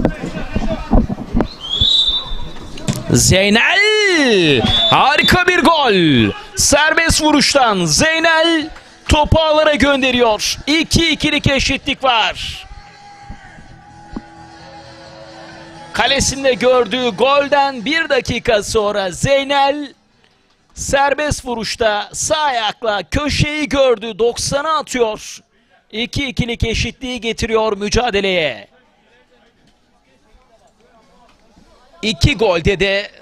Zeynel, harika bir gol. Serbest vuruştan Zeynel topu ağlara gönderiyor. 2-2'lik eşitlik var. Kalesinde gördüğü golden 1 dakika sonra Zeynel serbest vuruşta sağ ayakla köşeyi gördü, 90'a atıyor. 2-2'lik eşitliği getiriyor mücadeleye. 2 golde de